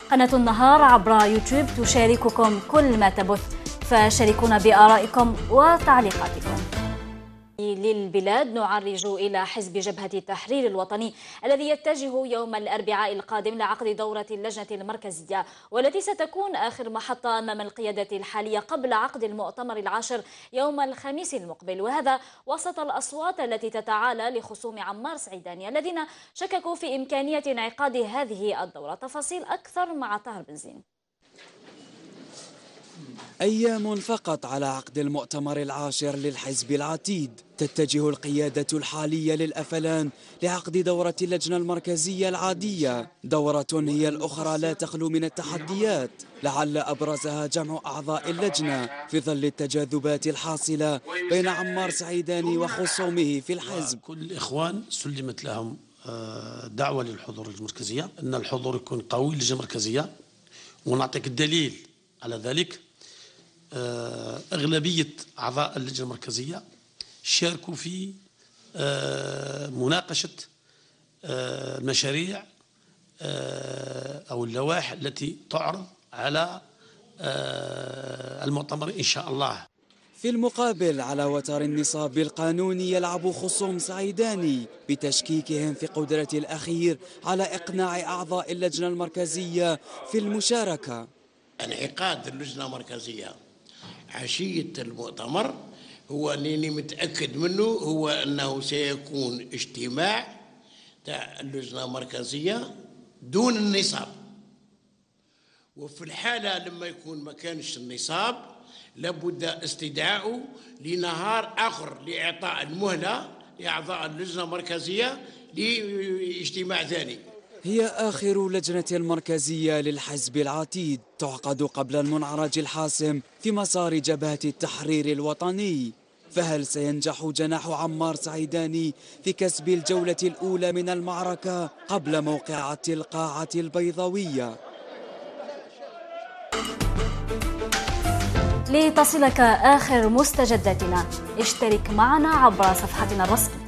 قناة النهار عبر يوتيوب تشارككم كل ما تبث، فشاركونا بآرائكم وتعليقاتكم. للبلاد نعرج إلى حزب جبهة التحرير الوطني الذي يتجه يوم الأربعاء القادم لعقد دورة اللجنة المركزية، والتي ستكون آخر محطة أمام القيادة الحالية قبل عقد المؤتمر العاشر يوم الخميس المقبل، وهذا وسط الأصوات التي تتعالى لخصوم عمار سعيداني الذين شككوا في إمكانية انعقاد هذه الدورة. تفاصيل أكثر مع طاهر بنزين. أيام فقط على عقد المؤتمر العاشر للحزب العتيد، تتجه القيادة الحالية للأفلان لعقد دورة اللجنة المركزية العادية، دورة هي الأخرى لا تخلو من التحديات، لعل أبرزها جمع أعضاء اللجنة في ظل التجاذبات الحاصلة بين عمار سعيداني وخصومه في الحزب. كل الإخوان سلمت لهم دعوة للحضور المركزية، أن الحضور يكون قوي للجنة المركزية، ونعطيك الدليل على ذلك. أغلبية أعضاء اللجنة المركزية شاركوا في مناقشة المشاريع أو اللوائح التي تعرض على المؤتمر إن شاء الله. في المقابل، على وتر النصاب القانوني يلعب خصوم سعيداني بتشكيكهم في قدرة الأخير على إقناع أعضاء اللجنة المركزية في المشاركة. انعقاد اللجنة المركزية عشية المؤتمر هو أنني متأكد منه، هو أنه سيكون اجتماع تاع اللجنة المركزية دون النصاب، وفي الحالة لما يكون ما كانش النصاب لابد استدعاءه لنهار آخر لإعطاء المهلة لأعضاء اللجنة المركزية لاجتماع ثاني. هي آخر لجنة مركزية للحزب العتيد تعقد قبل المنعرج الحاسم في مسار جبهة التحرير الوطني، فهل سينجح جناح عمار سعيداني في كسب الجولة الأولى من المعركة قبل موقعة القاعة البيضاوية؟ لتصلك آخر مستجداتنا اشترك معنا عبر صفحتنا الرسمية.